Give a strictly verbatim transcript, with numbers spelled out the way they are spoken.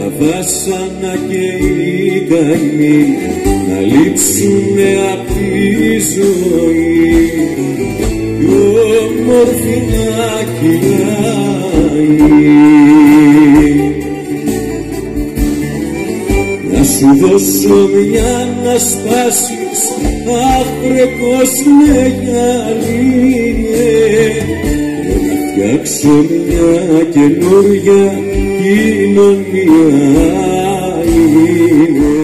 τα βάσανα και οι καημοί να λείψουνε απ' τη ζωή κι όμορφη να κυλάει. Να σου δώσω μια να σπάσεις, αχ βρε πως με γυαλίε, και να φτιάξω μια καινούρια κοινωνία είναι.